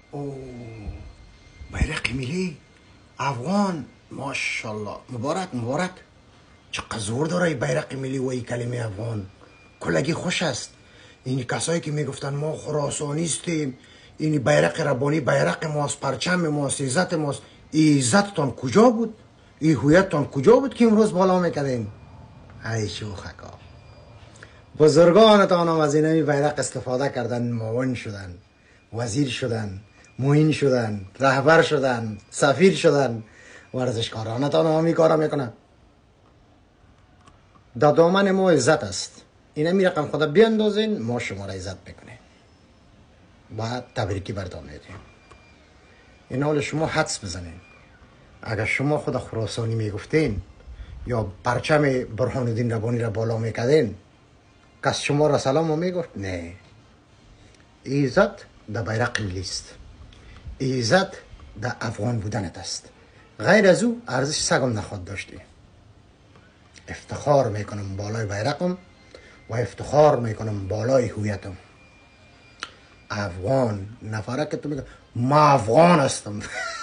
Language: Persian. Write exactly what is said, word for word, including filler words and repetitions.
او بیرق ملی افغان، ماشاءالله، مبارک مبارک. چقدر زور داره این بیرق ملی و این کلمه افغان. کلگی خوش است. این کسایی که میگفتن ما خراسانیستیم، این بیرق ربانی بیرق ماست، پرچم ماست، عزت ماست. این عزتتان کجا بود؟ این هویتتان کجا بود که امروز بالا میکردین؟ ای شوخکا، بزرگانتان هم از این بیرق استفاده کردن، معاون شدن، وزیر شدن، معین شدن، رهبر شدن، سفیر شدن. ورزشکارانتان هم این کارا میکنن. در دامن ما عزت است. اینا می رقم خدا بیاندازین، ما شما را عزت میکنیم، باید تبریکی بردام میدیم. این حال شما حدس بزنین. اگر شما خود خراسانی میگفتین یا پرچم برهان الدین ربانی را بالا میکردین، کس شما را سلام میگفت؟ نه. عزت در بیرق ملی است. عزت در افغان بودنت است. غیر از او ارزش سگم نخواد داشتی. افتخار میکنم بالای بیرقم و افتخار میکنم بالای هویتم. افغان نفره که تو میگه ما افغان هستم